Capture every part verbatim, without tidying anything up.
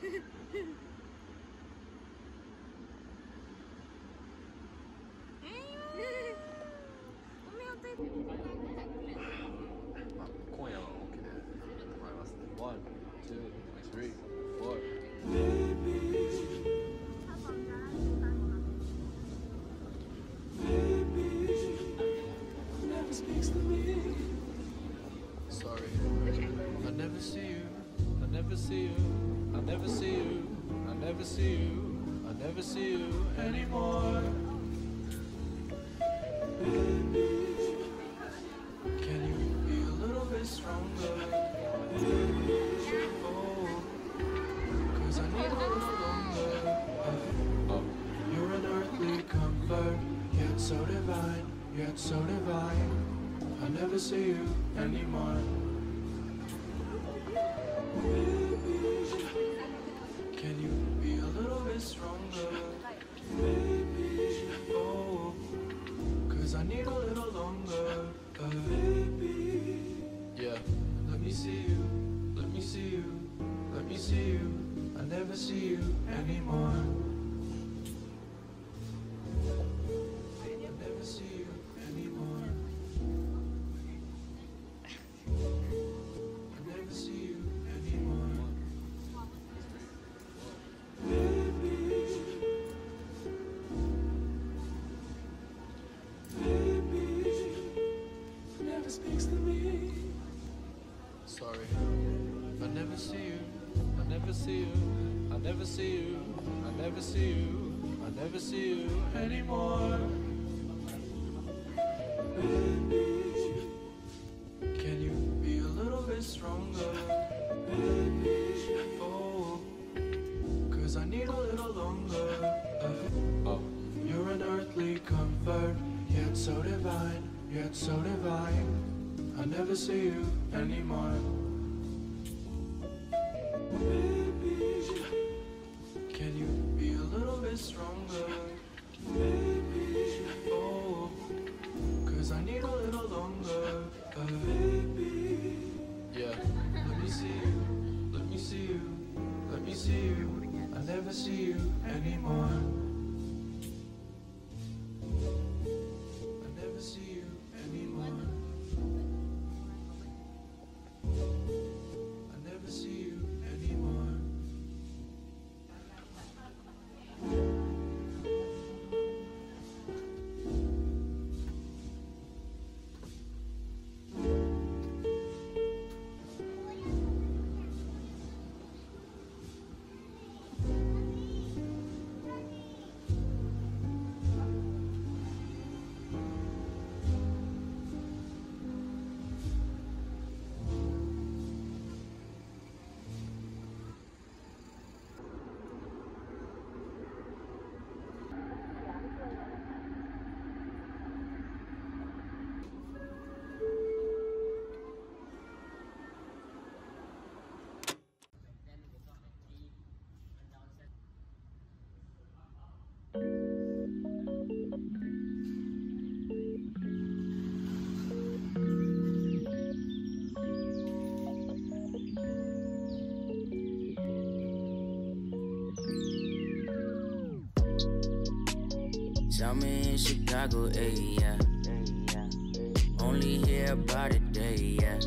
今夜は本気でやってもらいますね。ワン、ツー、スリー、フォー。Sorry, I never see you, I never see you, I never see you, I never see you, I never see you anymore. Baby, can you be a little bit stronger? Baby, oh, cause I need a little longer. Oh, you're an earthly comfort, yet so divine, yet so divine. I never see you anymore. Baby, can you be a little bit stronger? Baby, oh, cause I need a little longer. Uh, baby, yeah, let me see you, let me see you, let me see you. I never see you anymore. I never see you anymore. I never see you anymore. Baby, baby, never speaks to me. Sorry, I never see you, I never see you, I never see you, I never see you, I never see you anymore. Baby, can you be a little bit stronger? Baby, oh, cause I need a little longer. Uh, oh, you're an earthly comfort, yet so divine, yet so divine. I never see you anymore. Baby, can you be a little bit stronger? Baby, oh, cause I need a little longer. Uh, baby, yeah, let me see you, let me see you, let me see you. I never see you anymore. I never see you anymore. I never see you anymore. Tell me in Chicago, ayy, yeah. Only hear about a day, yeah.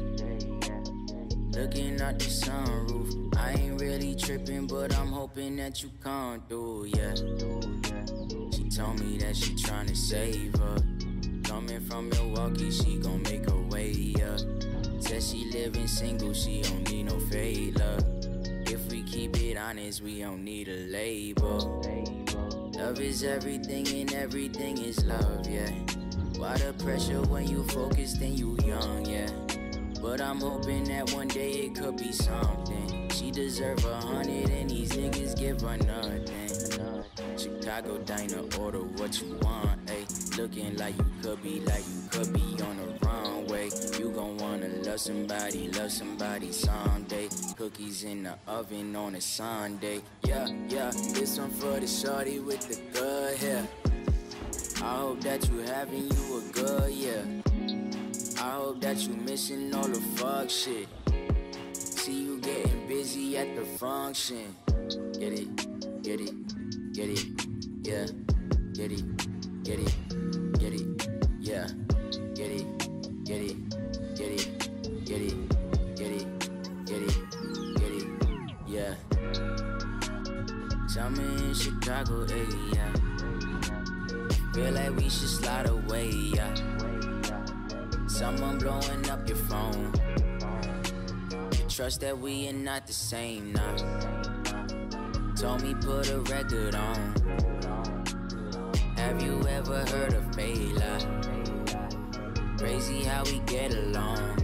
Looking out the sunroof, I ain't really tripping, but I'm hoping that you come through, yeah. She told me that she tryna save her. Coming from Milwaukee, she gon' make her way, yeah. Said she living single, she don't need no favor. If we keep it honest, we don't need a label. Love is everything and everything is love, yeah. Why the pressure when you focused and you young, yeah. But I'm hoping that one day it could be something. She deserve a hundred and these niggas give her nothing. Chicago diner, order what you want, ayy. Looking like you could be, like you could be on the runway. You gon' wanna love somebody, love somebody someday. Cookies in the oven on a Sunday. Yeah, yeah, this one for the shorty with the good hair. I hope that you having you a good year. I hope that you missing all the fuck shit. See you getting busy at the function. get it, get it, get it, yeah, get it, get it, get it, yeah, get it, get it, get it, get it, get it, get it, get it, yeah. Summer in Chicago, ayy, yeah. Feel like we should slide away, yeah. Someone blowing up your phone. You trust that we are not the same now. Told me put a record on. Have you ever heard of Fela? Crazy how we get along.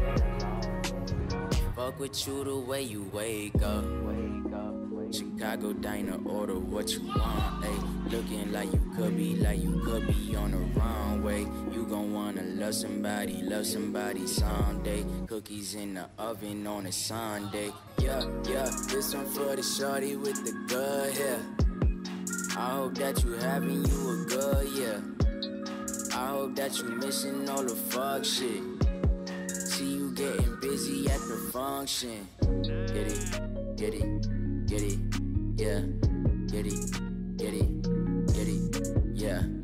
Fuck with you the way you wake up. Chicago diner, order what you want, ayy. Looking like you could be, like you could be on the wrong way. You gon' wanna love somebody, love somebody someday. Cookies in the oven on a Sunday. Yeah, yeah, this one for the shorty with the good hair. I hope that you having you a good year. I hope that you missing all the fuck shit. See you getting busy at the function. Get it, get it. Get it, yeah, get it, get it, get it, yeah.